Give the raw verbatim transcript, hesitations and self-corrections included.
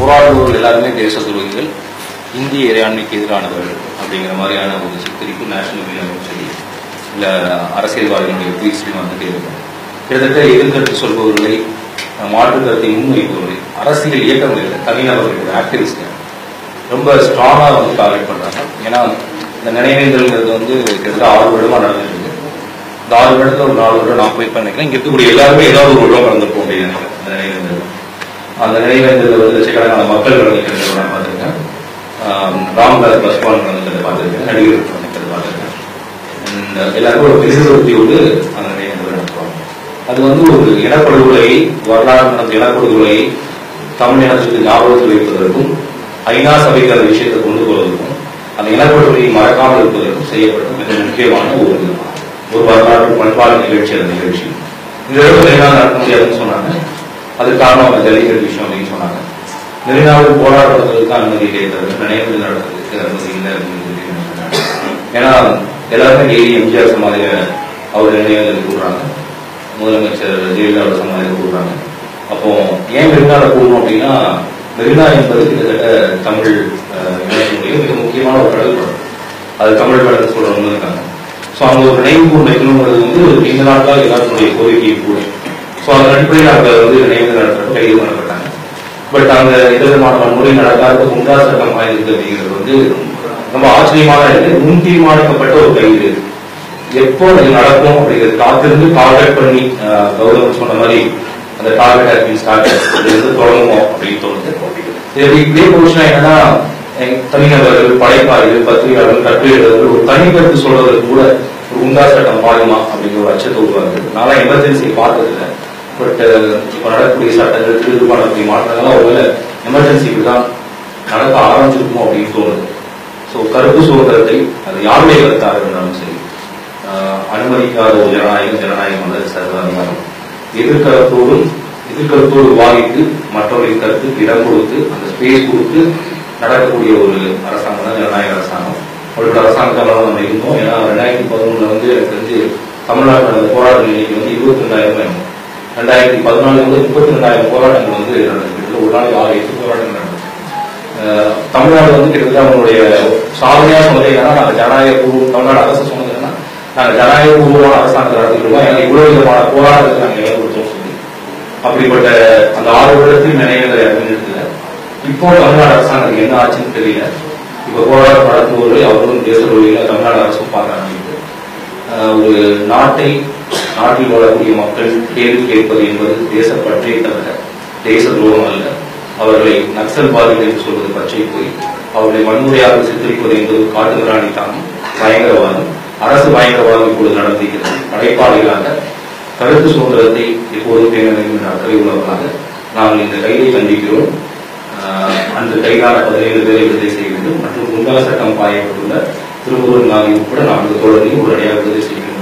போராடுபவர்கள் எல்லாருமே தேச துரோகிகள், இந்திய இறையாண்மைக்கு எதிரானவர்கள் அப்படிங்கிற மாதிரியான ஒரு சித்தரிப்பு நேஷனல் மீடியாவும் சரி இல்லை அரசியல்வாதிகளுடைய ட்வீட்ஸ்லையும் வந்துட்டே இருக்கும். கிட்டத்தட்ட எதிர்கருத்து சொல்பவர்களை, மாற்று கருத்தை முன்வைப்பவர்களை, அரசியல் இயக்கங்களில் தனிநபர்கள் ஆக்டிவிஸ்ட் ரொம்ப ஸ்ட்ராங்காக வந்து டார்கெட் பண்ணுறாங்க. ஏன்னா இந்த நினைவேந்தல்ங்கிறது வந்து கிட்டத்தட்ட ஆறு வருடமாக நடந்துட்டு இருக்கு. இந்த ஆறு வருடத்தில் ஒரு நாலு வருடம் நான் போய் நினைக்கிறேன். இங்கே இருக்கக்கூடிய எல்லாருமே ஏதாவது ஒரு வருடம் கலந்துருப்போம் அப்படின்னு நினைக்கிறேன். அந்த நினைவேந்தல் அந்த நினைவேந்தலில் வந்து லட்சக்கணக்கான மக்கள் கலந்துக்கிறத நான் பார்த்துருக்கேன். ராம்தாஸ் பஸ்வான் கலந்துக்கிறத பார்த்துருக்கேன். நடிகர் கலந்துக்கிறத பார்த்துருக்கேன். எல்லாருக்கும் ஒரு பெருசுறுத்தியோடு அந்த நினைவேந்தல் நடத்துவாங்க. அது வந்து ஒரு இனப்படுகொலையை, வரலாறு நடந்த இனப்படுகொலையை தமிழ் இனத்துக்கு ஞாபகத்தில் வைப்பதற்கும் ஐநா சபைக்கு அந்த விஷயத்தை கொண்டு போவதற்கும் அந்த இனப்படுகொலையை மறக்காமல் இருப்பதற்கும் செய்யப்படும் மிக முக்கியமான ஒரு ஒரு வரலாற்று பண்பாடு நிகழ்ச்சி. அந்த நிகழ்ச்சி இந்த அளவு மெரினால் நடத்த முடியாதுன்னு சொன்னாங்க. அதுக்கு காரணம் அவங்க ஜல்லிக்கட்டு விஷயம் அப்படின்னு சொன்னாங்க. மெரினாவில் போராடுறதுக்கு அனுமதி கேட்கறது, நினைவு நடத்துறதுக்கு அனுமதி இல்லை அப்படின்னு சொல்லி நினைக்கிறாங்க. ஏன்னா எல்லாருமே டெய்லி எம்ஜிஆர் சமாதியில அவர் நினைவுகள் கூடுறாங்க, முதலமைச்சர் ஜெயலலிதா சமாதியில கூடுறாங்க. அப்போ ஏன் மெரினால கூடணும் அப்படின்னா, மெரினா என்பது கிட்டத்தட்ட தமிழ் இணையத்துடைய மிக முக்கியமான ஒரு கடல் படம். அது தமிழ் கடல் சொல்றவங்க இருக்காங்க. ஸோ அங்கே ஒரு நினைவு கூர் வைக்கணுங்கிறது வந்து இந்த நாட்களாக எல்லாருடைய கோரிக்கையும் கூட. ஸோ அதன் அடிப்படையில் அங்கே வந்து நினைவு நடத்த கைது பண்ணப்பட்டாங்க. பட் அங்க எந்த விதமான வன்முறை நடக்காத குண்டா சட்டம் ஆயிருக்கு அப்படிங்கிறது வந்து ரொம்ப ஆச்சரியமான முன் தீர்மானிக்கப்பட்ட ஒரு கைது. எப்போ அது நடக்கும் அப்படிங்கிறது காத்திருந்து டார்கெட் பண்ணி கௌரவம் சொன்ன மாதிரி அந்த டார்கெட் ஹேஸ் ஸ்டார்டட் தொடங்குவோம் அப்படின்னு தோணுது. இது இப்படியே போச்சுன்னா என்னன்னா, தனிநபர்கள், படைப்பாளிகள், பத்திரிகையாளர்கள், கட்டுரையாளர்கள் ஒரு தனிக்கருத்து சொல்றதுக்கு கூட ஒரு குண்டா சட்டம் பாயுமா அப்படிங்கிற ஒரு அச்சத்தை உருவாக்குது. நான் எமர்ஜென்சி பார்த்ததில்லை. பட் இப்போ நடக்கக்கூடிய சட்டங்கள், திருது பண்ணக்கூடிய மாற்றங்கள்லாம் ஒருவேளை எமர்ஜென்சி இப்படிதான் நடக்க ஆரம்பிச்சிருக்குமோ அப்படின்னு தோணுது. ஸோ கருத்து சுதந்திரத்தை அது யாருடைய கருத்தாக இருந்தாலும் சரி, அனுமதிக்காத ஒரு ஜனநாயகம் ஜனநாயகம் அல்லது சர்வாதிகாரம். எதிர்கருத்தோடும் எதிர்கருத்தோடு விவாதித்து மற்றவர்களின் கருத்துக்கு இடம் கொடுத்து அந்த ஸ்பேஸ் கொடுத்து நடக்கக்கூடிய ஒரு அரசாங்கம் தான் ஜனநாயக அரசாங்கம். அவர்களோட அரசாங்கத்தால் நம்ம இருந்தோம். ஏன்னா ரெண்டாயிரத்தி பதினொன்றுல வந்து எனக்கு தெரிஞ்சு தமிழ்நாட்டில் நடந்த போராட்ட எண்ணிக்கை வந்து இருபத்தி ரெண்டாயிரம் வேணும். ரெண்டாயிரத்தி பதினாலு வந்து முப்பத்தி ரெண்டாயிரம் போராட்டங்கள் வந்து நடந்துட்டு ஒரு நாளைக்கு ஆறு எட்டு போராட்டங்கள் நடந்தது. தமிழ்நாடு வந்து கிட்டத்தட்ட அவங்களுடைய சாதனையா சொன்னது என்னன்னா, நாங்கள் ஜனநாயக பூர்வம், தமிழ்நாடு அரசு சொன்னது என்னன்னா, நாங்கள் ஜனநாயக பூர்வமான அரசாங்கத்தை நடத்திருக்கோம். ஏன்னா இவ்வளவு விதமான போராட்டத்துக்கு நாங்கள் இடம் கொடுத்தோம் சொல்லி அப்படிப்பட்ட அந்த ஆறு வருடத்தில் நினைவுகளை அறிஞர்கள் இப்போ தமிழ்நாடு அரசாங்கத்துக்கு என்ன ஆச்சுன்னு தெரியல. இப்ப போராட்டம் நடத்துபவர்கள் அவர்களும் தேச தொழில தமிழ்நாடு அரசும் பார்க்கறாங்க. ஒரு நாட்டை, நாட்டில் வாழக்கூடிய மக்கள் கேள்வி கேட்பது என்பது தேசப்பற்றே தவிர தேச துரோகம் அல்ல. அவர்களை நக்சல்வாதிகள் என்று சொல்வது பச்சை போய் அவர்களை வன்முறையாக சித்தரிப்பது என்பது காட்டுமிராணித்தனம், பயங்கரவாதம். அரசு பயங்கரவாதம் இப்பொழுது நடந்திருக்கிறது. படைப்பாளிகளாக கருத்து சுதந்திரத்தை எப்போதும் பேண வேண்டும் என்ற அக்கறை உள்ளவர்களாக நாங்கள் இந்த கைதை கண்டிக்கிறோம். அன்று கைதான பதினேழு பேரை விடுதலை செய்ய வேண்டும் மற்றும் குண்டா சட்டம் பாயப்பட்டுள்ள திருமுருகன் நாகை உட்பட நான்கு தோழர்களையும் உடனடியாக விடுதலை செய்ய வேண்டும்.